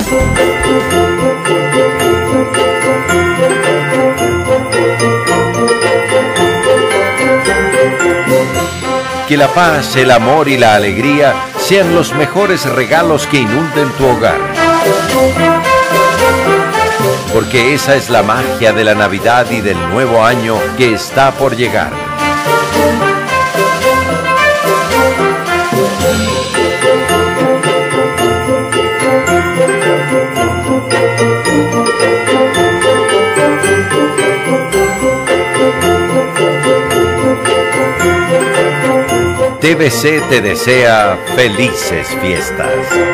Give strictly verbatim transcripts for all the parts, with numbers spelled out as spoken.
Que la paz, el amor y la alegría sean los mejores regalos que inunden tu hogar. Porque esa es la magia de la Navidad y del nuevo año que está por llegar. T V C te desea felices fiestas.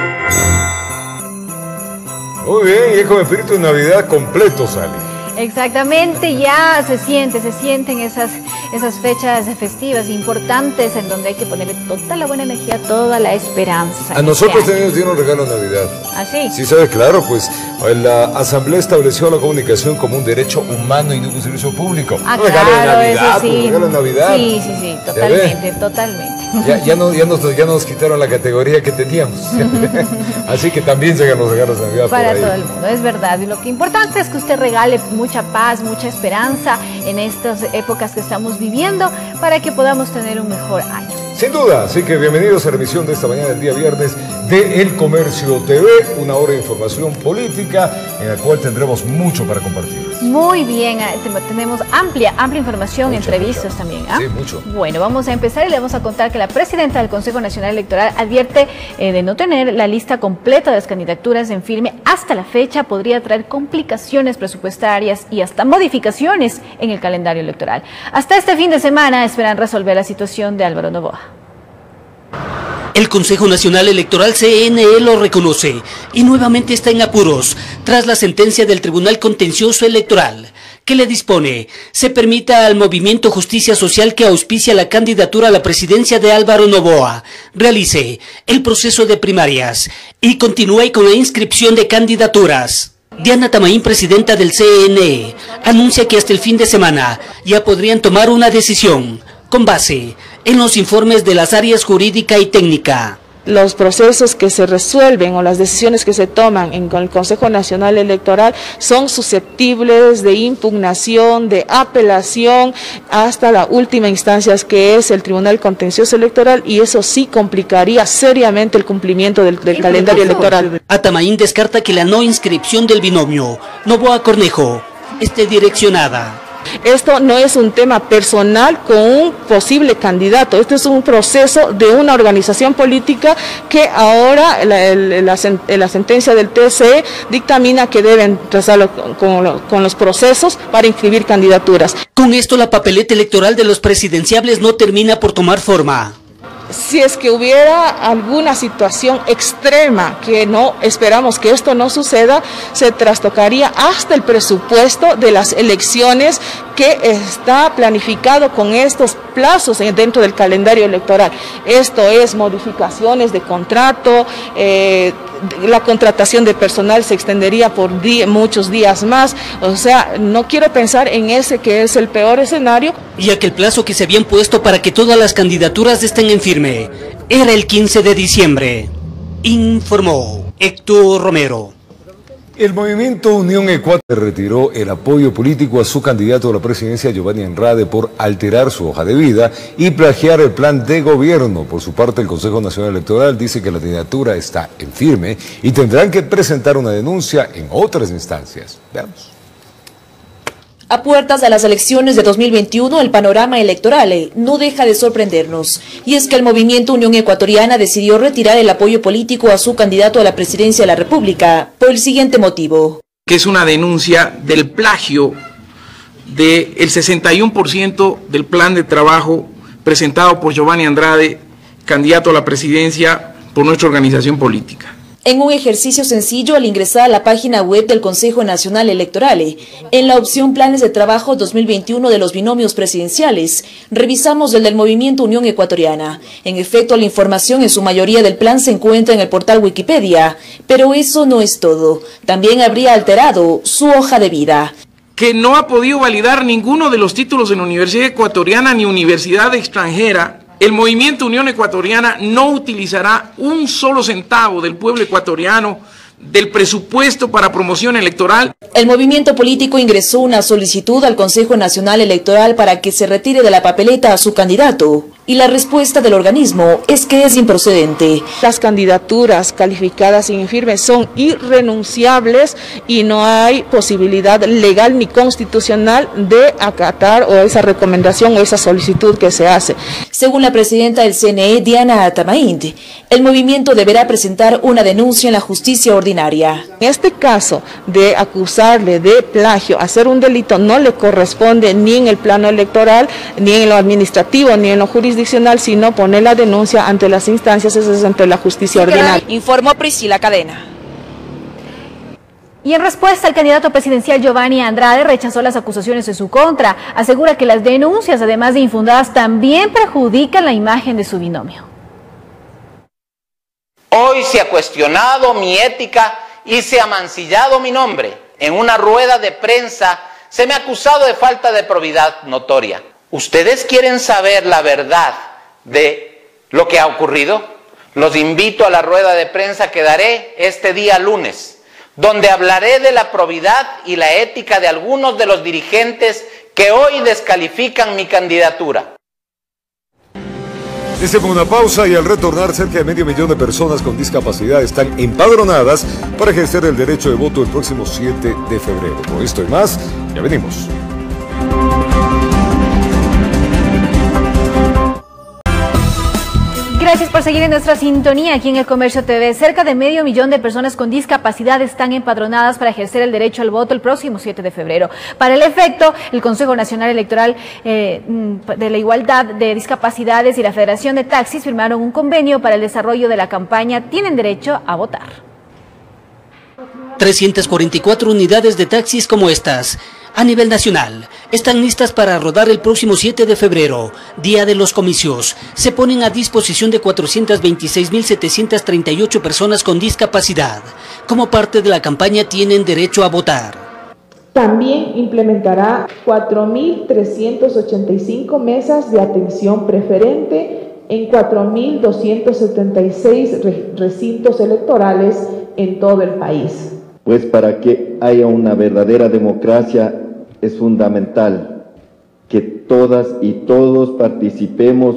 Muy bien, y con espíritu de Navidad completo sale. Exactamente, ya se siente, se sienten esas, esas fechas festivas importantes en donde hay que ponerle toda la buena energía, toda la esperanza. A nosotros también nos dieron regalo de Navidad. ¿Ah, sí? Sí, sabes, claro, pues la Asamblea estableció la comunicación como un derecho humano y no un servicio público. Ah, un regalo claro, de Navidad, eso sí. un regalo de Navidad. Sí, sí, sí, totalmente, totalmente. Ya, ya, no, ya, nos, ya nos quitaron la categoría que teníamos. Así que también llegan los regalos de Navidad. Para por ahí. todo el mundo, es verdad. Y lo que importante es que usted regale mucha paz, mucha esperanza en estas épocas que estamos viviendo para que podamos tener un mejor año. Sin duda, así que bienvenidos a la emisión de esta mañana del día viernes de El Comercio T V, una hora de información política en la cual tendremos mucho para compartir. Muy bien, tenemos amplia, amplia información, Mucha, entrevistas mucha. también. ¿Ah? Sí, mucho. Bueno, vamos a empezar y le vamos a contar que la presidenta del Consejo Nacional Electoral advierte eh, de no tener la lista completa de las candidaturas en firme hasta la fecha, podría traer complicaciones presupuestarias y hasta modificaciones en el calendario electoral. Hasta este fin de semana esperan resolver la situación de Álvaro Noboa. El Consejo Nacional Electoral C N E lo reconoce y nuevamente está en apuros tras la sentencia del Tribunal Contencioso Electoral que le dispone se permita al Movimiento Justicia Social que auspicia la candidatura a la presidencia de Álvaro Noboa realice el proceso de primarias y continúe con la inscripción de candidaturas. Diana Tamaín, presidenta del C N E, anuncia que hasta el fin de semana ya podrían tomar una decisión con base en los informes de las áreas jurídica y técnica. Los procesos que se resuelven o las decisiones que se toman en el Consejo Nacional Electoral son susceptibles de impugnación, de apelación, hasta la última instancia que es el Tribunal Contencioso Electoral, y eso sí complicaría seriamente el cumplimiento del, del calendario electoral. Atamaín descarta que la no inscripción del binomio Noboa-Cornejo esté direccionada. Esto no es un tema personal con un posible candidato, esto es un proceso de una organización política que ahora la, la, la sentencia del T C E dictamina que deben trazarlo con, con los procesos para inscribir candidaturas. Con esto la papeleta electoral de los presidenciables no termina por tomar forma. Si es que hubiera alguna situación extrema, que no esperamos que esto no suceda, se trastocaría hasta el presupuesto de las elecciones que está planificado con estos plazos dentro del calendario electoral. Esto es modificaciones de contrato, eh, la contratación de personal se extendería por día, muchos días más, o sea, no quiero pensar en ese que es el peor escenario. Ya que el plazo que se habían puesto para que todas las candidaturas estén en firme era el quince de diciembre, informó Héctor Romero. El movimiento Unión Ecuador retiró el apoyo político a su candidato a la presidencia, Giovanni Andrade, por alterar su hoja de vida y plagiar el plan de gobierno. Por su parte, el Consejo Nacional Electoral dice que la candidatura está en firme y tendrán que presentar una denuncia en otras instancias. Veamos. A puertas de las elecciones de dos mil veintiuno, el panorama electoral no deja de sorprendernos. Y es que el movimiento Unión Ecuatoriana decidió retirar el apoyo político a su candidato a la presidencia de la República por el siguiente motivo. Que es una denuncia del plagio del sesenta y uno por ciento del plan de trabajo presentado por Giovanni Andrade, candidato a la presidencia por nuestra organización política. En un ejercicio sencillo, al ingresar a la página web del Consejo Nacional Electoral, en la opción Planes de Trabajo dos mil veintiuno de los binomios presidenciales, revisamos el del Movimiento Unión Ecuatoriana. En efecto, la información en su mayoría del plan se encuentra en el portal Wikipedia, pero eso no es todo. También habría alterado su hoja de vida. Que no ha podido validar ninguno de los títulos en la Universidad Ecuatoriana ni universidad extranjera. El Movimiento Unión Ecuatoriana no utilizará un solo centavo del pueblo ecuatoriano del presupuesto para promoción electoral. El movimiento político ingresó una solicitud al Consejo Nacional Electoral para que se retire de la papeleta a su candidato, y la respuesta del organismo es que es improcedente. Las candidaturas calificadas sin firme son irrenunciables y no hay posibilidad legal ni constitucional de acatar o esa recomendación o esa solicitud que se hace. Según la presidenta del C N E, Diana Atamaint, el movimiento deberá presentar una denuncia en la justicia ordinaria. En este caso de acusarle de plagio, hacer un delito no le corresponde ni en el plano electoral, ni en lo administrativo, ni en lo jurisdiccional, sino poner la denuncia ante las instancias, eso es ante la justicia ordinaria. Informó Priscila Cadena. Y en respuesta, el candidato presidencial Giovanni Andrade rechazó las acusaciones en su contra. Asegura que las denuncias, además de infundadas, también perjudican la imagen de su binomio. Hoy se ha cuestionado mi ética y se ha mancillado mi nombre. En una rueda de prensa se me ha acusado de falta de probidad notoria. ¿Ustedes quieren saber la verdad de lo que ha ocurrido? Los invito a la rueda de prensa que daré este día lunes, donde hablaré de la probidad y la ética de algunos de los dirigentes que hoy descalifican mi candidatura. Hacemos una pausa y al retornar, cerca de medio millón de personas con discapacidad están empadronadas para ejercer el derecho de voto el próximo siete de febrero. Con esto y más, ya venimos. Gracias por seguir en nuestra sintonía aquí en El Comercio T V. Cerca de medio millón de personas con discapacidad están empadronadas para ejercer el derecho al voto el próximo siete de febrero. Para el efecto, el Consejo Nacional Electoral eh, de la Igualdad de Discapacidades y la Federación de Taxis firmaron un convenio para el desarrollo de la campaña Tienen Derecho a Votar. trescientas cuarenta y cuatro unidades de taxis como estas, a nivel nacional, están listas para rodar el próximo siete de febrero, día de los comicios. Se ponen a disposición de cuatrocientas veintiséis mil setecientas treinta y ocho personas con discapacidad. Como parte de la campaña Tienen Derecho a Votar. También implementará cuatro mil trescientas ochenta y cinco mesas de atención preferente en cuatro mil doscientos setenta y seis recintos electorales en todo el país. Pues para que haya una verdadera democracia es fundamental que todas y todos participemos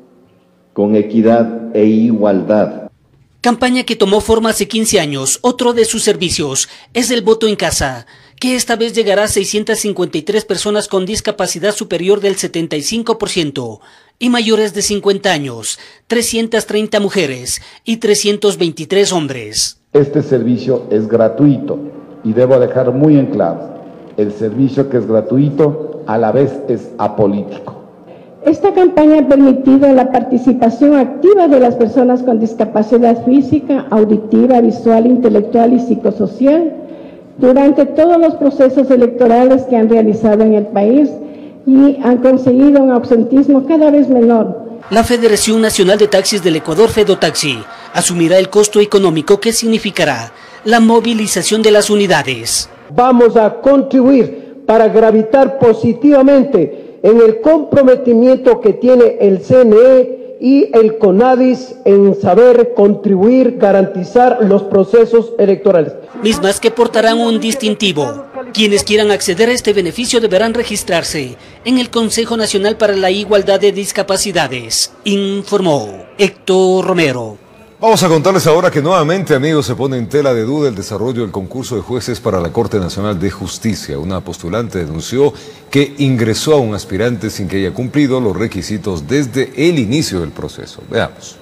con equidad e igualdad. Campaña que tomó forma hace quince años. Otro de sus servicios es el voto en casa, que esta vez llegará a seiscientas cincuenta y tres personas con discapacidad superior del setenta y cinco por ciento y mayores de cincuenta años, trescientas treinta mujeres y trescientos veintitrés hombres. Este servicio es gratuito y debo dejar muy en claro, el servicio que es gratuito a la vez es apolítico. Esta campaña ha permitido la participación activa de las personas con discapacidad física, auditiva, visual, intelectual y psicosocial durante todos los procesos electorales que han realizado en el país y han conseguido un absentismo cada vez menor. La Federación Nacional de Taxis del Ecuador, Fedotaxi, asumirá el costo económico que significará la movilización de las unidades. Vamos a contribuir para gravitar positivamente en el comprometimiento que tiene el C N E y el CONADIS en saber contribuir, garantizar los procesos electorales. Mismas que portarán un distintivo. Quienes quieran acceder a este beneficio deberán registrarse en el Consejo Nacional para la Igualdad de Discapacidades, informó Héctor Romero. Vamos a contarles ahora que nuevamente, amigos, se pone en tela de duda el desarrollo del concurso de jueces para la Corte Nacional de Justicia. Una postulante denunció que ingresó a un aspirante sin que haya cumplido los requisitos desde el inicio del proceso. Veamos.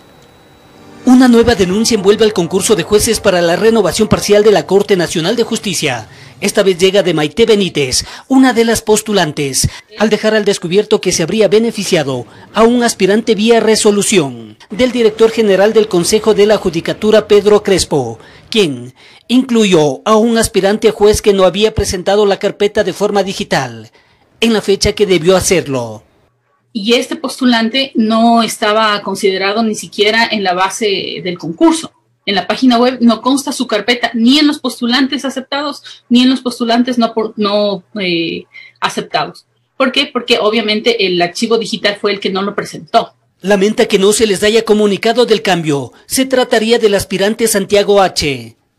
Una nueva denuncia envuelve al concurso de jueces para la renovación parcial de la Corte Nacional de Justicia. Esta vez llega de Maite Benítez, una de las postulantes, al dejar al descubierto que se habría beneficiado a un aspirante vía resolución del director general del Consejo de la Judicatura, Pedro Crespo, quien incluyó a un aspirante juez que no había presentado la carpeta de forma digital en la fecha que debió hacerlo. Y este postulante no estaba considerado ni siquiera en la base del concurso. En la página web no consta su carpeta ni en los postulantes aceptados ni en los postulantes no, por, no eh, aceptados. ¿Por qué? Porque obviamente el archivo digital fue el que no lo presentó. Lamenta que no se les haya comunicado del cambio. Se trataría del aspirante Santiago H.,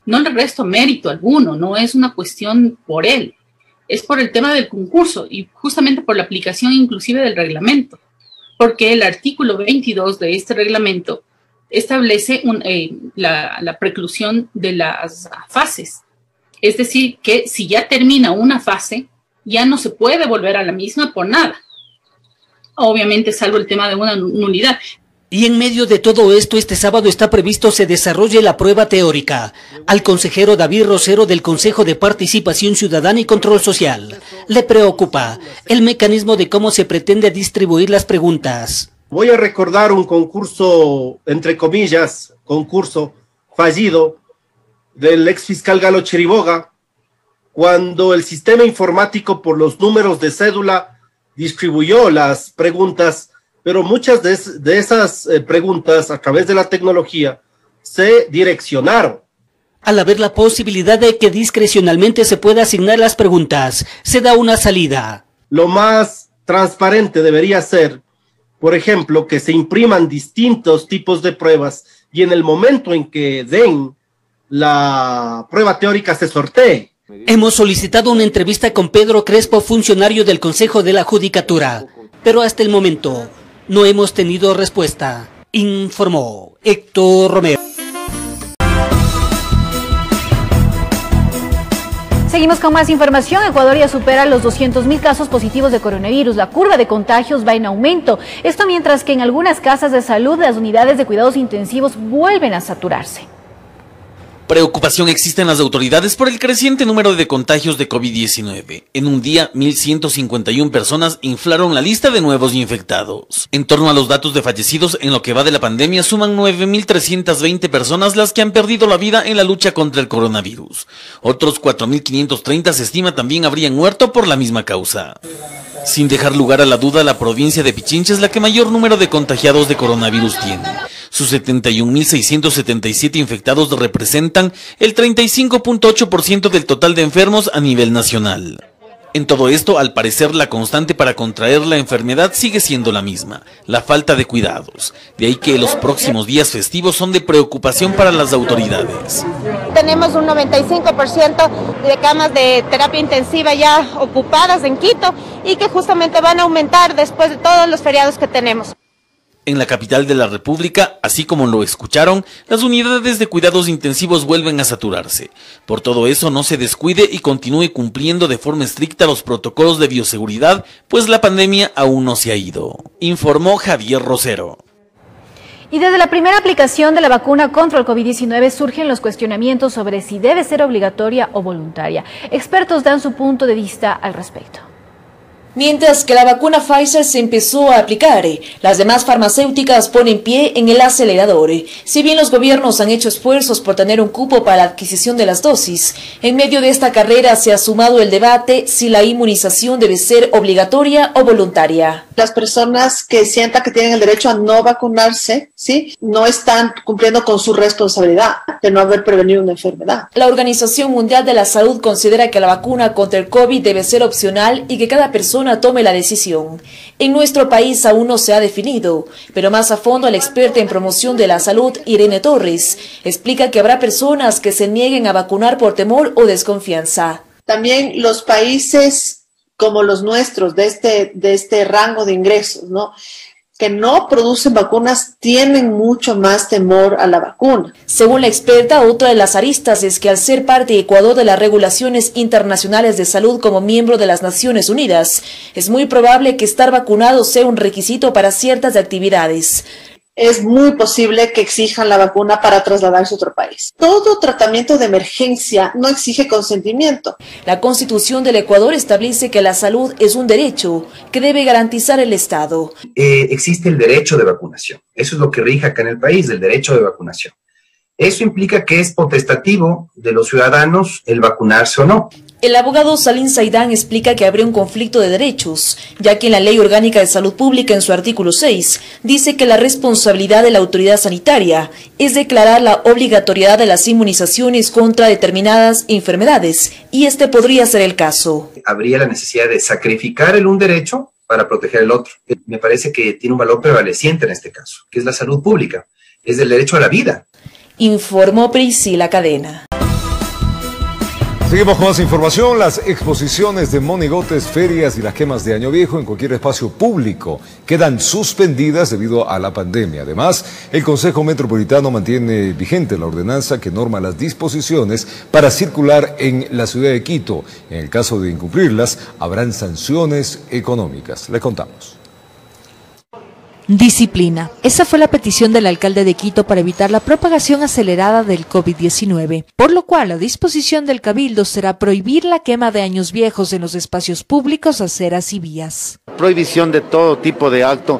No le resto mérito alguno, no es una cuestión por él, es por el tema del concurso y justamente por la aplicación inclusive del reglamento, porque el artículo veintidós de este reglamento establece un, eh, la, la preclusión de las fases. Es decir, que si ya termina una fase, ya no se puede volver a la misma por nada. Obviamente, salvo el tema de una nulidad. Y en medio de todo esto, este sábado está previsto se desarrolle la prueba teórica. Al consejero David Rosero del Consejo de Participación Ciudadana y Control Social le preocupa el mecanismo de cómo se pretende distribuir las preguntas. Voy a recordar un concurso, entre comillas, concurso fallido del ex fiscal Galo Chiriboga, cuando el sistema informático por los números de cédula distribuyó las preguntas, pero muchas de, es, de esas eh, preguntas a través de la tecnología se direccionaron. Al haber la posibilidad de que discrecionalmente se pueda asignar las preguntas, se da una salida. Lo más transparente debería ser, por ejemplo, que se impriman distintos tipos de pruebas y en el momento en que den la prueba teórica se sortee. Hemos solicitado una entrevista con Pedro Crespo, funcionario del Consejo de la Judicatura, pero hasta el momento no hemos tenido respuesta, informó Héctor Romero. Seguimos con más información. Ecuador ya supera los doscientos mil casos positivos de coronavirus. La curva de contagios va en aumento. Esto mientras que en algunas casas de salud las unidades de cuidados intensivos vuelven a saturarse. Preocupación existe en las autoridades por el creciente número de contagios de COVID diecinueve. En un día, mil ciento cincuenta y una personas inflaron la lista de nuevos infectados. En torno a los datos de fallecidos en lo que va de la pandemia, suman nueve mil trescientas veinte personas las que han perdido la vida en la lucha contra el coronavirus. Otros cuatro mil quinientos treinta se estima también habrían muerto por la misma causa. Sin dejar lugar a la duda, la provincia de Pichincha es la que mayor número de contagiados de coronavirus tiene. Sus setenta y un mil seiscientos setenta y siete infectados representan el treinta y cinco punto ocho por ciento del total de enfermos a nivel nacional. En todo esto, al parecer, la constante para contraer la enfermedad sigue siendo la misma, la falta de cuidados. De ahí que los próximos días festivos son de preocupación para las autoridades. Tenemos un noventa y cinco por ciento de camas de terapia intensiva ya ocupadas en Quito y que justamente van a aumentar después de todos los feriados que tenemos. En la capital de la República, así como lo escucharon, las unidades de cuidados intensivos vuelven a saturarse. Por todo eso, no se descuide y continúe cumpliendo de forma estricta los protocolos de bioseguridad, pues la pandemia aún no se ha ido, informó Javier Rosero. Y desde la primera aplicación de la vacuna contra el COVID diecinueve surgen los cuestionamientos sobre si debe ser obligatoria o voluntaria. Expertos dan su punto de vista al respecto. Mientras que la vacuna Pfizer se empezó a aplicar, las demás farmacéuticas ponen pie en el acelerador. Si bien los gobiernos han hecho esfuerzos por tener un cupo para la adquisición de las dosis, en medio de esta carrera se ha sumado el debate si la inmunización debe ser obligatoria o voluntaria. Las personas que sientan que tienen el derecho a no vacunarse, ¿sí?, no están cumpliendo con su responsabilidad de no haber prevenido una enfermedad. La Organización Mundial de la Salud considera que la vacuna contra el COVID debe ser opcional y que cada persona tome la decisión. En nuestro país aún no se ha definido, pero más a fondo la experta en promoción de la salud, Irene Torres, explica que habrá personas que se nieguen a vacunar por temor o desconfianza. También los países como los nuestros, de este, de este rango de ingresos, ¿no?, que no producen vacunas, tienen mucho más temor a la vacuna. Según la experta, otra de las aristas es que al ser parte de Ecuador de las regulaciones internacionales de salud como miembro de las Naciones Unidas, es muy probable que estar vacunado sea un requisito para ciertas actividades. Es muy posible que exijan la vacuna para trasladarse a otro país. Todo tratamiento de emergencia no exige consentimiento. La Constitución del Ecuador establece que la salud es un derecho que debe garantizar el Estado. Eh, existe el derecho de vacunación. Eso es lo que rige acá en el país, el derecho de vacunación. Eso implica que es potestativo de los ciudadanos el vacunarse o no. El abogado Salim Saidán explica que habría un conflicto de derechos, ya que en la Ley Orgánica de Salud Pública, en su artículo seis, dice que la responsabilidad de la autoridad sanitaria es declarar la obligatoriedad de las inmunizaciones contra determinadas enfermedades, y este podría ser el caso. Habría la necesidad de sacrificar el un derecho para proteger el otro. Me parece que tiene un valor prevaleciente en este caso, que es la salud pública, es el derecho a la vida. Informó Priscila Cadena. Seguimos con más información. Las exposiciones de monigotes, ferias y las quemas de Año Viejo en cualquier espacio público quedan suspendidas debido a la pandemia. Además, el Consejo Metropolitano mantiene vigente la ordenanza que norma las disposiciones para circular en la ciudad de Quito. En el caso de incumplirlas, habrán sanciones económicas. Les contamos. Disciplina. Esa fue la petición del alcalde de Quito para evitar la propagación acelerada del COVID diecinueve, por lo cual la disposición del Cabildo será prohibir la quema de años viejos en los espacios públicos, aceras y vías. Prohibición de todo tipo de acto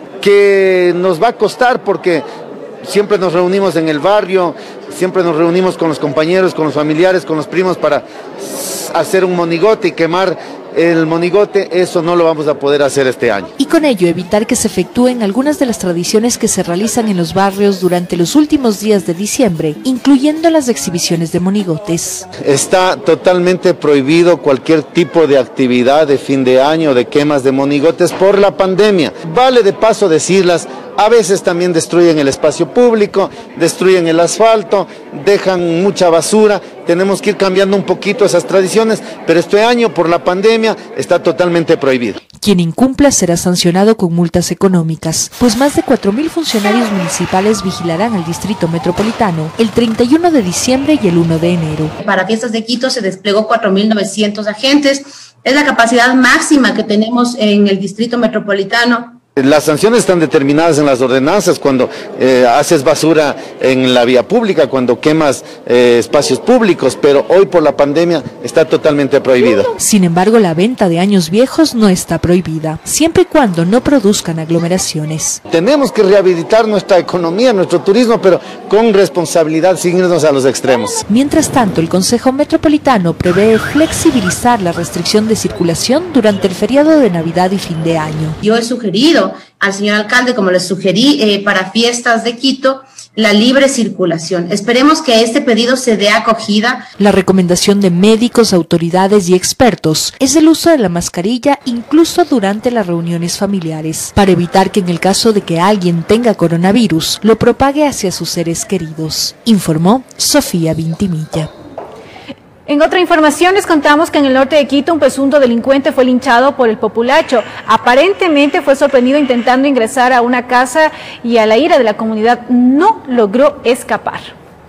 que nos va a costar porque siempre nos reunimos en el barrio, siempre nos reunimos con los compañeros, con los familiares, con los primos para hacer un monigote y quemar el monigote. Eso no lo vamos a poder hacer este año. Y con ello evitar que se efectúen algunas de las tradiciones que se realizan en los barrios durante los últimos días de diciembre, incluyendo las exhibiciones de monigotes. Está totalmente prohibido cualquier tipo de actividad de fin de año, de quemas de monigotes por la pandemia. Vale de paso decirlas, a veces también destruyen el espacio público, destruyen el asfalto, dejan mucha basura. Tenemos que ir cambiando un poquito esas tradiciones, pero este año por la pandemia está totalmente prohibido. Quien incumpla será sancionado con multas económicas, pues más de cuatro mil funcionarios municipales vigilarán al Distrito Metropolitano el treinta y uno de diciembre y el uno de enero. Para Fiestas de Quito se desplegó cuatro mil novecientos agentes, es la capacidad máxima que tenemos en el Distrito Metropolitano. Las sanciones están determinadas en las ordenanzas cuando eh, haces basura en la vía pública, cuando quemas eh, espacios públicos, pero hoy por la pandemia está totalmente prohibido. Sin embargo, la venta de años viejos no está prohibida, siempre y cuando no produzcan aglomeraciones. Tenemos que rehabilitar nuestra economía, nuestro turismo, pero con responsabilidad, sin irnos a los extremos. Mientras tanto, el Consejo Metropolitano prevé flexibilizar la restricción de circulación durante el feriado de Navidad y fin de año. Yo he sugerido al señor alcalde, como les sugerí eh, para Fiestas de Quito, la libre circulación. Esperemos que a este pedido se dé acogida. La recomendación de médicos, autoridades y expertos es el uso de la mascarilla incluso durante las reuniones familiares, para evitar que en el caso de que alguien tenga coronavirus, lo propague hacia sus seres queridos, informó Sofía Vintimilla. En otra información les contamos que en el norte de Quito un presunto delincuente fue linchado por el populacho. Aparentemente fue sorprendido intentando ingresar a una casa y a la ira de la comunidad no logró escapar.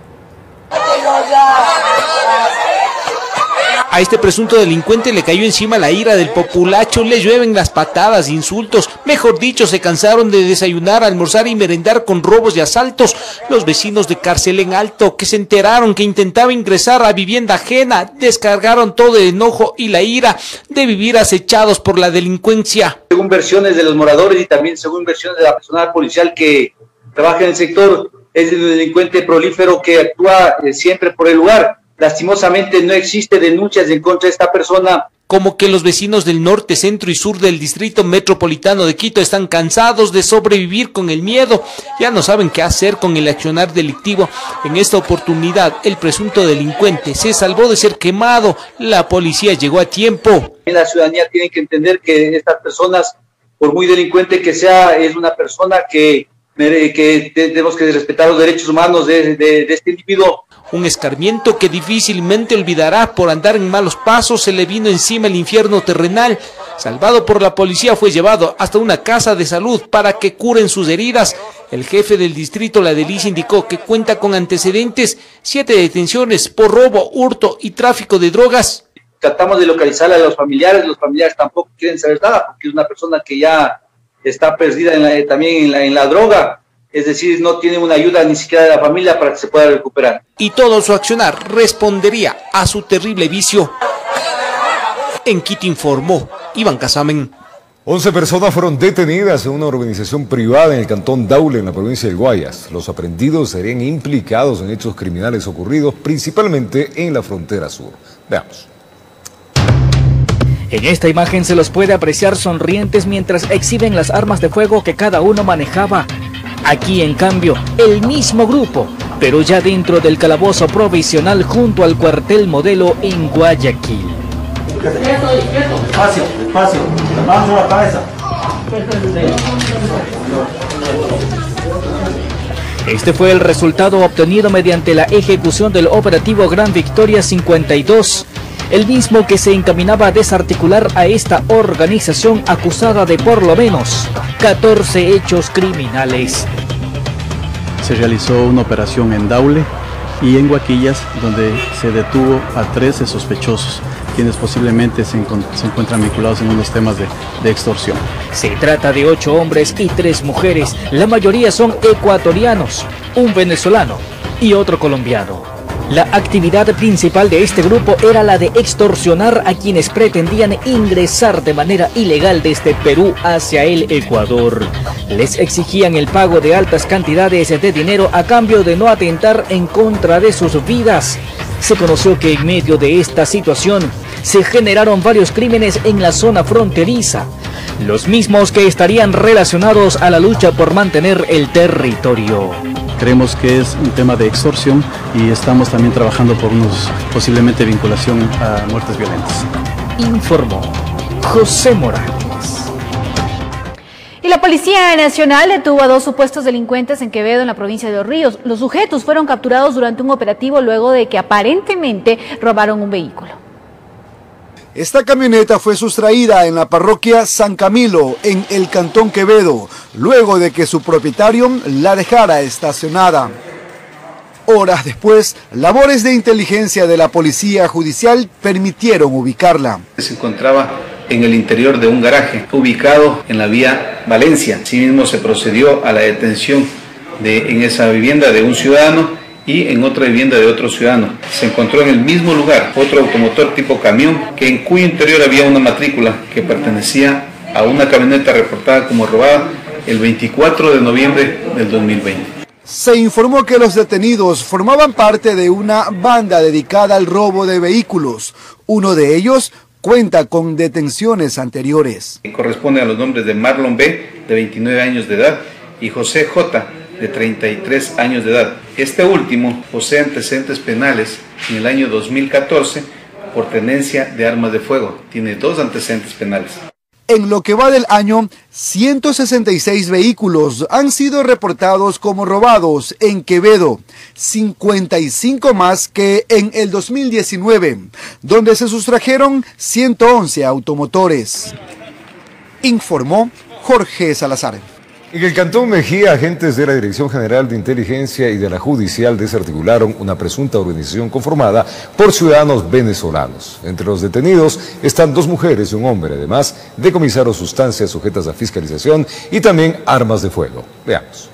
A este presunto delincuente le cayó encima la ira del populacho, le llueven las patadas, insultos, mejor dicho, se cansaron de desayunar, almorzar y merendar con robos y asaltos. Los vecinos de Cárcel en Alto, que se enteraron que intentaba ingresar a vivienda ajena, descargaron todo el enojo y la ira de vivir acechados por la delincuencia. Según versiones de los moradores y también según versiones de la personal policial que trabaja en el sector, es un delincuente prolífero que actúa eh, siempre por el lugar. Lastimosamente no existe denuncias en contra de esta persona. Como que los vecinos del norte, centro y sur del Distrito Metropolitano de Quito están cansados de sobrevivir con el miedo. Ya no saben qué hacer con el accionar delictivo. En esta oportunidad, el presunto delincuente se salvó de ser quemado. La policía llegó a tiempo. La ciudadanía tiene que entender que estas personas, por muy delincuente que sea, es una persona que, que tenemos que respetar los derechos humanos de, de, de este individuo. Un escarmiento que difícilmente olvidará. Por andar en malos pasos se le vino encima el infierno terrenal. Salvado por la policía, fue llevado hasta una casa de salud para que curen sus heridas. El jefe del distrito La Delicia indicó que cuenta con antecedentes, siete detenciones por robo, hurto y tráfico de drogas. Tratamos de localizar a los familiares, los familiares tampoco quieren saber nada porque es una persona que ya está perdida en la, también en la, en la droga. Es decir, no tiene una ayuda ni siquiera de la familia para que se pueda recuperar. Y todo su accionar respondería a su terrible vicio. En Quito informó Iván Casamen. once personas fueron detenidas en una organización privada en el cantón Daule, en la provincia del Guayas. Los aprendidos serían implicados en hechos criminales ocurridos principalmente en la frontera sur. Veamos. En esta imagen se los puede apreciar sonrientes mientras exhiben las armas de fuego que cada uno manejaba. Aquí, en cambio, el mismo grupo, pero ya dentro del calabozo provisional junto al cuartel Modelo en Guayaquil. Despacio, despacio, vamos a la cabeza. Este fue el resultado obtenido mediante la ejecución del operativo Gran Victoria cincuenta y dos. el mismo que se encaminaba a desarticular a esta organización acusada de por lo menos catorce hechos criminales. Se realizó una operación en Daule y en Huaquillas, donde se detuvo a trece sospechosos, quienes posiblemente se, encu se encuentran vinculados en unos temas de, de extorsión. Se trata de ocho hombres y tres mujeres, la mayoría son ecuatorianos, un venezolano y otro colombiano. La actividad principal de este grupo era la de extorsionar a quienes pretendían ingresar de manera ilegal desde Perú hacia el Ecuador. Les exigían el pago de altas cantidades de dinero a cambio de no atentar en contra de sus vidas. Se conoció que en medio de esta situación se generaron varios crímenes en la zona fronteriza, los mismos que estarían relacionados a la lucha por mantener el territorio. Creemos que es un tema de extorsión y estamos también trabajando por unos posiblemente vinculación a muertes violentas. Informó José Morales. Y la Policía Nacional detuvo a dos supuestos delincuentes en Quevedo, en la provincia de Los Ríos. Los sujetos fueron capturados durante un operativo luego de que aparentemente robaron un vehículo. Esta camioneta fue sustraída en la parroquia San Camilo, en el cantón Quevedo, luego de que su propietario la dejara estacionada. Horas después, labores de inteligencia de la Policía Judicial permitieron ubicarla. Se encontraba en el interior de un garaje, ubicado en la vía Valencia. Asimismo, se procedió a la detención de, en esa vivienda de un ciudadano y en otra vivienda de otro ciudadano. Se encontró en el mismo lugar otro automotor tipo camión, que en cuyo interior había una matrícula que pertenecía a una camioneta reportada como robada el veinticuatro de noviembre del dos mil veinte. Se informó que los detenidos formaban parte de una banda dedicada al robo de vehículos. Uno de ellos cuenta con detenciones anteriores. Corresponde a los nombres de Marlon B., de veintinueve años de edad, y José J., de treinta y tres años de edad. Este último posee antecedentes penales en el año dos mil catorce por tenencia de armas de fuego. Tiene dos antecedentes penales. En lo que va del año, ciento sesenta y seis vehículos han sido reportados como robados en Quevedo, cincuenta y cinco más que en el dos mil diecinueve, donde se sustrajeron ciento once automotores. Informó Jorge Salazar. En el Cantón Mejía, agentes de la Dirección General de Inteligencia y de la Judicial desarticularon una presunta organización conformada por ciudadanos venezolanos. Entre los detenidos están dos mujeres y un hombre. Además, decomisaron sustancias sujetas a fiscalización y también armas de fuego. Veamos.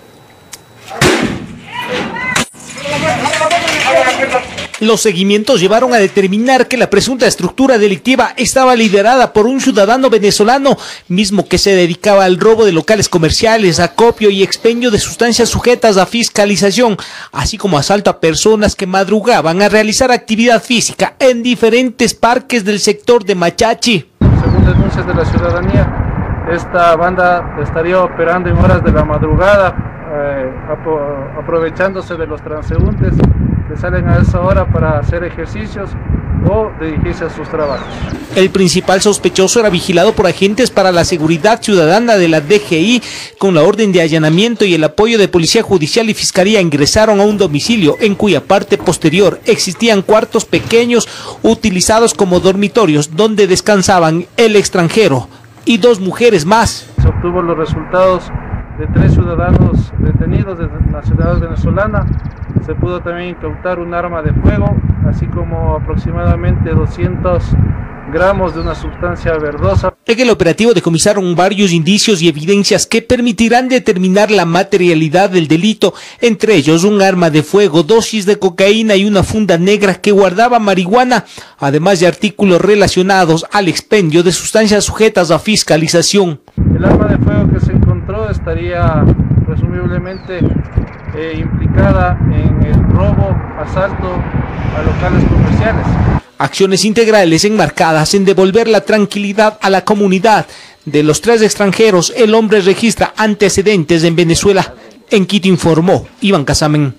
Los seguimientos llevaron a determinar que la presunta estructura delictiva estaba liderada por un ciudadano venezolano, mismo que se dedicaba al robo de locales comerciales, acopio y expendio de sustancias sujetas a fiscalización, así como asalto a personas que madrugaban a realizar actividad física en diferentes parques del sector de Machachi. Según denuncias de la ciudadanía, esta banda estaría operando en horas de la madrugada, eh, ap- aprovechándose de los transeúntes que salen a esa hora para hacer ejercicios o dirigirse a sus trabajos. El principal sospechoso era vigilado por agentes para la seguridad ciudadana de la D G I. Con la orden de allanamiento y el apoyo de Policía Judicial y Fiscalía ingresaron a un domicilio en cuya parte posterior existían cuartos pequeños utilizados como dormitorios donde descansaban el extranjero y dos mujeres más. Se obtuvo los resultados de tres ciudadanos detenidos de nacionalidad venezolana. Se pudo también incautar un arma de fuego, así como aproximadamente doscientos gramos de una sustancia verdosa. En el operativo decomisaron varios indicios y evidencias que permitirán determinar la materialidad del delito, entre ellos un arma de fuego, dosis de cocaína y una funda negra que guardaba marihuana, además de artículos relacionados al expendio de sustancias sujetas a fiscalización. El arma de fuego que se encontró estaría presumiblemente eh, implicada en el robo, asalto a locales comerciales. Acciones integrales enmarcadas en devolver la tranquilidad a la comunidad. De los tres extranjeros, el hombre registra antecedentes en Venezuela. En Quito informó Iván Casamen.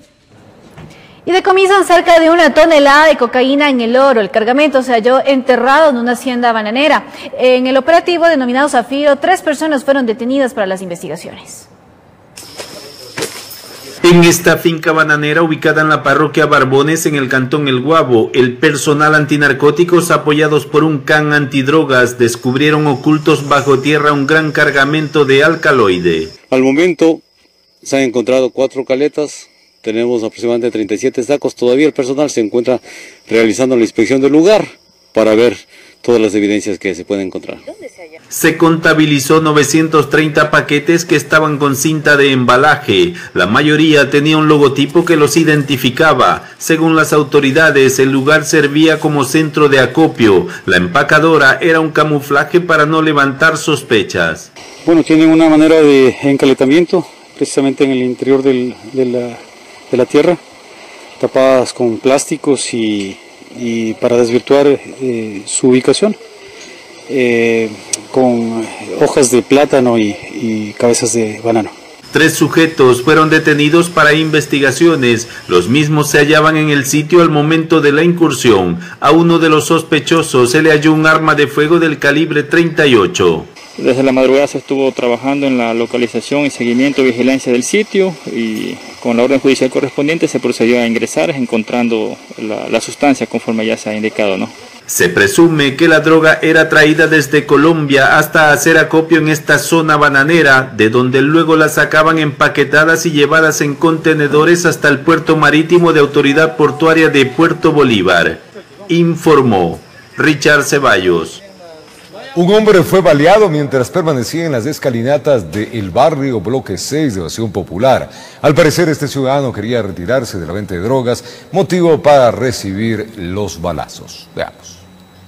Y decomisan cerca de una tonelada de cocaína en El Oro. El cargamento se halló enterrado en una hacienda bananera. En el operativo denominado Zafiro, tres personas fueron detenidas para las investigaciones. En esta finca bananera ubicada en la parroquia Barbones en el cantón El Guabo, el personal antinarcóticos apoyados por un can antidrogas descubrieron ocultos bajo tierra un gran cargamento de alcaloide. Al momento se han encontrado cuatro caletas, tenemos aproximadamente treinta y siete sacos, todavía el personal se encuentra realizando la inspección del lugar para ver todas las evidencias que se pueden encontrar. Se contabilizó novecientos treinta paquetes que estaban con cinta de embalaje. La mayoría tenía un logotipo que los identificaba. Según las autoridades, el lugar servía como centro de acopio. La empacadora era un camuflaje para no levantar sospechas. Bueno, tienen una manera de encalentamiento, precisamente en el interior del, de, la, de la tierra, tapadas con plásticos y, y para desvirtuar eh, su ubicación. Eh, con hojas de plátano y, y cabezas de banano. Tres sujetos fueron detenidos para investigaciones. Los mismos se hallaban en el sitio al momento de la incursión. A uno de los sospechosos se le halló un arma de fuego del calibre treinta y ocho. Desde la madrugada se estuvo trabajando en la localización y seguimiento y vigilancia del sitio y con la orden judicial correspondiente se procedió a ingresar encontrando la, la sustancia conforme ya se ha indicado, ¿no? Se presume que la droga era traída desde Colombia hasta hacer acopio en esta zona bananera, de donde luego la sacaban empaquetadas y llevadas en contenedores hasta el puerto marítimo de Autoridad Portuaria de Puerto Bolívar. Informó Richard Ceballos. Un hombre fue baleado mientras permanecía en las escalinatas del barrio Bloque seis de Evasión Popular. Al parecer, este ciudadano quería retirarse de la venta de drogas, motivo para recibir los balazos. Veamos.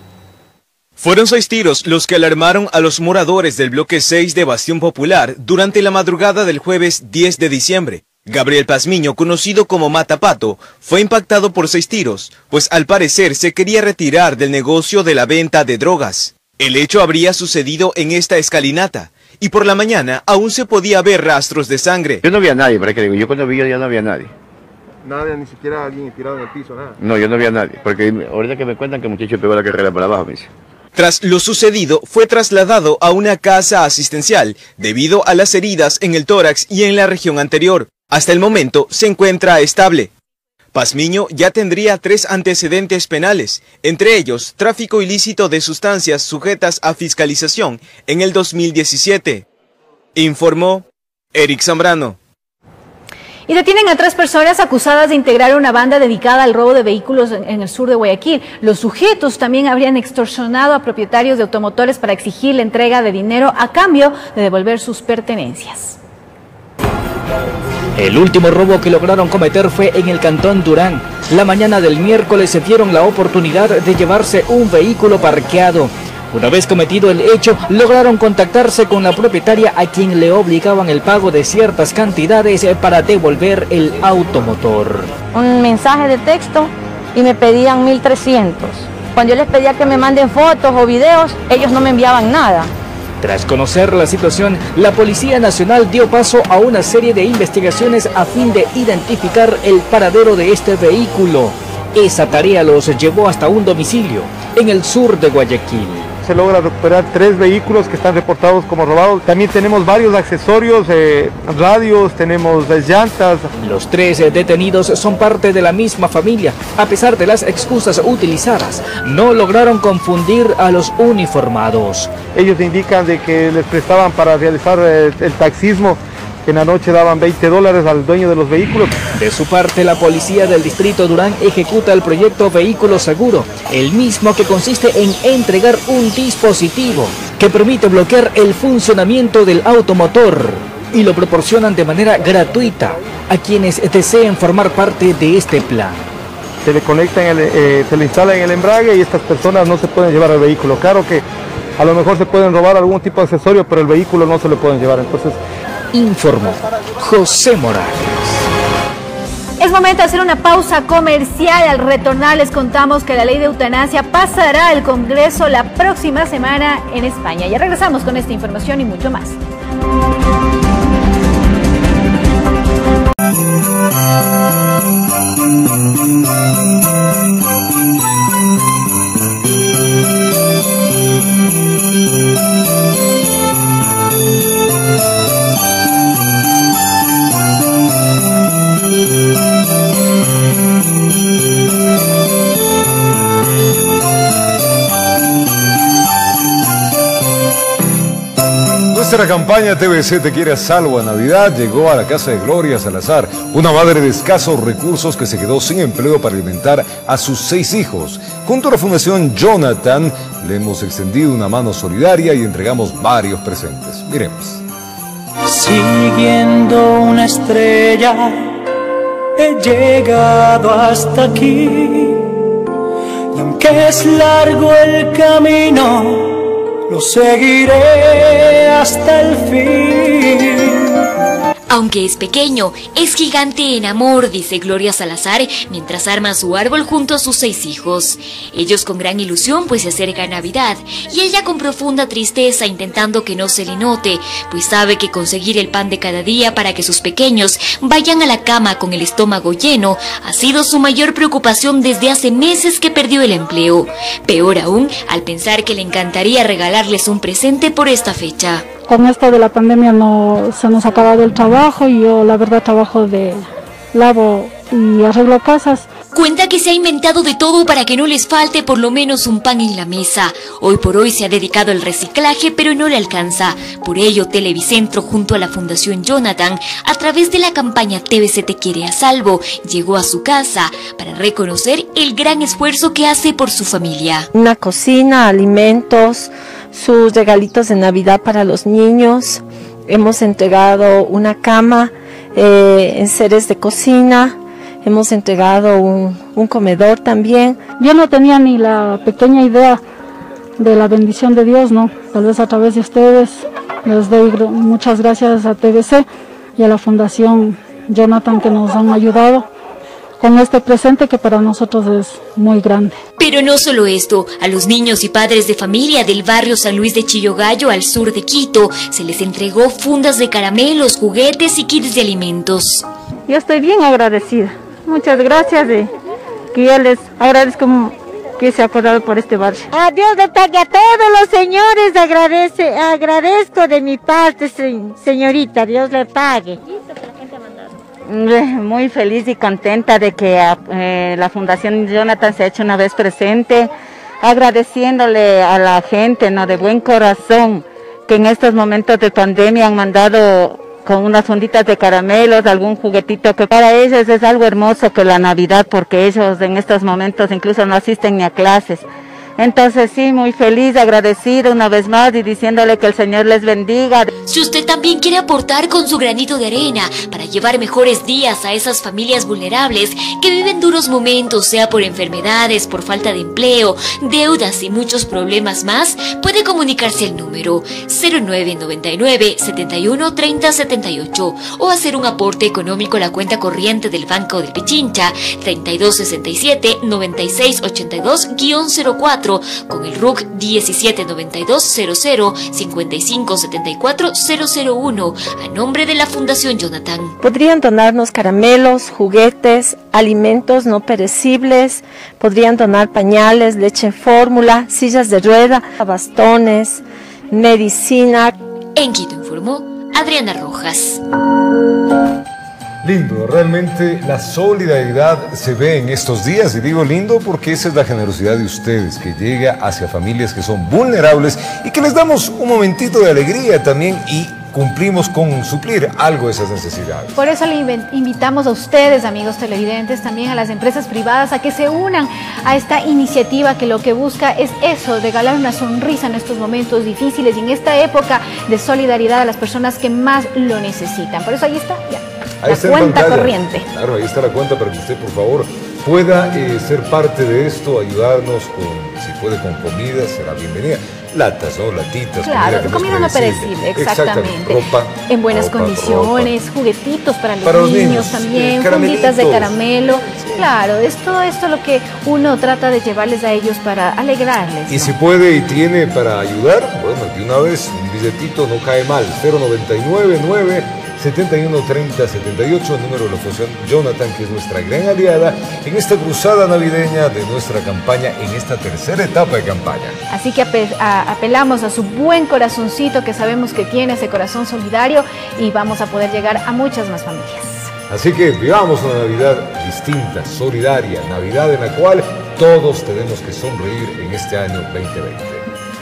Fueron seis tiros los que alarmaron a los moradores del Bloque seis de Evasión Popular durante la madrugada del jueves diez de diciembre. Gabriel Pazmiño, conocido como Matapato, fue impactado por seis tiros, pues al parecer se quería retirar del negocio de la venta de drogas. El hecho habría sucedido en esta escalinata, y por la mañana aún se podía ver rastros de sangre. Yo no vi a nadie, ¿para qué digo? Yo cuando vi ya no había nadie. Nada, ni siquiera alguien tirado en el piso, nada. No, yo no vi a nadie, porque ahorita que me cuentan que el muchacho pegó la carrera para abajo, me dice. Tras lo sucedido, fue trasladado a una casa asistencial debido a las heridas en el tórax y en la región anterior. Hasta el momento se encuentra estable. Pazmiño ya tendría tres antecedentes penales, entre ellos tráfico ilícito de sustancias sujetas a fiscalización en el dos mil diecisiete. Informó Eric Zambrano. Y detienen a tres personas acusadas de integrar una banda dedicada al robo de vehículos en el sur de Guayaquil. Los sujetos también habrían extorsionado a propietarios de automotores para exigir la entrega de dinero a cambio de devolver sus pertenencias. El último robo que lograron cometer fue en el cantón Durán. La mañana del miércoles se dieron la oportunidad de llevarse un vehículo parqueado. Una vez cometido el hecho, lograron contactarse con la propietaria a quien le obligaban el pago de ciertas cantidades para devolver el automotor. Un mensaje de texto y me pedían mil trescientos. Cuando yo les pedía que me manden fotos o videos, ellos no me enviaban nada. Tras conocer la situación, la Policía Nacional dio paso a una serie de investigaciones a fin de identificar el paradero de este vehículo. Esa tarea los llevó hasta un domicilio en el sur de Guayaquil. Se logra recuperar tres vehículos que están reportados como robados. También tenemos varios accesorios, eh, radios, tenemos eh, llantas. Los tres eh, detenidos son parte de la misma familia. A pesar de las excusas utilizadas, no lograron confundir a los uniformados. Ellos indican de que les prestaban para realizar eh, el taxismo, que en la noche daban veinte dólares al dueño de los vehículos. De su parte, la policía del distrito Durán ejecuta el proyecto Vehículo Seguro, el mismo que consiste en entregar un dispositivo que permite bloquear el funcionamiento del automotor y lo proporcionan de manera gratuita a quienes deseen formar parte de este plan. Se le conecta, en el, eh, se le instala en el embrague y estas personas no se pueden llevar el vehículo. Claro que a lo mejor se pueden robar algún tipo de accesorio, pero el vehículo no se lo pueden llevar. Entonces, informó José Morales. Es momento de hacer una pausa comercial. Al retornar les contamos que la ley de eutanasia pasará al Congreso la próxima semana en España. Ya regresamos con esta información y mucho más. Nuestra campaña T V C Te Quiere a Salvo a Navidad llegó a la casa de Gloria Salazar, una madre de escasos recursos que se quedó sin empleo para alimentar a sus seis hijos. Junto a la Fundación Jonathan le hemos extendido una mano solidaria y entregamos varios presentes. Miremos. Siguiendo una estrella, he llegado hasta aquí. Y aunque es largo el camino, lo seguiré hasta el fin. Aunque es pequeño, es gigante en amor, dice Gloria Salazar, mientras arma su árbol junto a sus seis hijos. Ellos con gran ilusión, pues se acerca Navidad, y ella con profunda tristeza, intentando que no se le note, pues sabe que conseguir el pan de cada día para que sus pequeños vayan a la cama con el estómago lleno ha sido su mayor preocupación desde hace meses que perdió el empleo. Peor aún, al pensar que le encantaría regalarles un presente por esta fecha. Con esto de la pandemia no se nos ha acabado el trabajo y yo la verdad trabajo de lavo y arreglo casas. Cuenta que se ha inventado de todo para que no les falte por lo menos un pan en la mesa. Hoy por hoy se ha dedicado al reciclaje, pero no le alcanza. Por ello, Televicentro junto a la Fundación Jonathan, a través de la campaña T V C Te Quiere a Salvo, llegó a su casa para reconocer el gran esfuerzo que hace por su familia. Una cocina, alimentos, sus regalitos de Navidad para los niños. Hemos entregado una cama, eh, enseres de cocina. Hemos entregado un, un comedor también. Yo no tenía ni la pequeña idea de la bendición de Dios, ¿no? Tal vez a través de ustedes les doy muchas gracias a T V C y a la Fundación Jonathan que nos han ayudado con este presente que para nosotros es muy grande. Pero no solo esto, a los niños y padres de familia del barrio San Luis de Chillogallo, al sur de Quito, se les entregó fundas de caramelos, juguetes y kits de alimentos. Yo estoy bien agradecida. Muchas gracias de que yo les agradezco que se ha acordado por este barrio. A Dios le pague a todos los señores, agradece, agradezco de mi parte, señorita, Dios le pague. Muy feliz y contenta de que eh, la Fundación Jonathan se ha hecho una vez presente, agradeciéndole a la gente, ¿no?, de buen corazón, que en estos momentos de pandemia han mandado con unas funditas de caramelos, algún juguetito que para ellos es algo hermoso que la Navidad, porque ellos en estos momentos incluso no asisten ni a clases. Entonces sí, muy feliz, agradecido una vez más y diciéndole que el Señor les bendiga. Si usted también quiere aportar con su granito de arena para llevar mejores días a esas familias vulnerables que viven duros momentos, sea por enfermedades, por falta de empleo, deudas y muchos problemas más, puede comunicarse al número cero nueve noventa y nueve, setenta y uno, treinta, setenta y ocho o hacer un aporte económico a la cuenta corriente del Banco del Pichincha treinta y dos sesenta y siete, noventa y seis ochenta y dos, cero cuatro con el R U C diecisiete noventa y dos cero cero, cincuenta y cinco setenta y cuatro cero cero uno a nombre de la Fundación Jonathan. Podrían donarnos caramelos, juguetes, alimentos no perecibles, podrían donar pañales, leche en fórmula, sillas de rueda, bastones, medicina. En Quito informó Adriana Rojas. Lindo, realmente la solidaridad se ve en estos días, y digo lindo porque esa es la generosidad de ustedes, que llega hacia familias que son vulnerables y que les damos un momentito de alegría también y cumplimos con suplir algo de esas necesidades. Por eso le invitamos a ustedes, amigos televidentes, también a las empresas privadas a que se unan a esta iniciativa que lo que busca es eso, regalar una sonrisa en estos momentos difíciles y en esta época de solidaridad a las personas que más lo necesitan. Por eso ahí está, ya. Ahí La está cuenta corriente. Claro, ahí está la cuenta para que usted, por favor, pueda eh, ser parte de esto, ayudarnos con, si puede, con comida, será bienvenida. Latas, ¿no? Latitas, claro, comida, comida no perecible, exactamente. exactamente. Ropa, en buenas ropa, condiciones, ropa. juguetitos para los, para los niños, niños también, eh, funditas de caramelo. Sí. Claro, es todo esto lo que uno trata de llevarles a ellos para alegrarles. Y ¿no? si puede y tiene para ayudar, bueno, de una vez, un billetito no cae mal. cero noventa y nueve, nueve setenta y uno, treinta, setenta y ocho, el número de la Fundación Jonathan, que es nuestra gran aliada en esta cruzada navideña de nuestra campaña, en esta tercera etapa de campaña. Así que apelamos a su buen corazoncito, que sabemos que tiene ese corazón solidario, y vamos a poder llegar a muchas más familias. Así que vivamos una Navidad distinta, solidaria, Navidad en la cual todos tenemos que sonreír en este año veinte veinte.